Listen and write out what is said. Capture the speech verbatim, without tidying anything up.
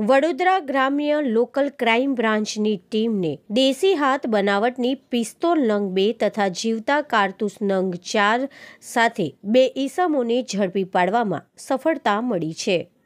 વડોદરા ગ્રામ્ય local crime બ્રાન્ચની ટીમને દેશી હાથ બનાવટની પિસ્તોલ નંગ બે તથા જીવતા કારતૂસ નંગ ચાર સાથે બે ઈસમોને ઝડપી પાડવામાં સફળતા મળી છે।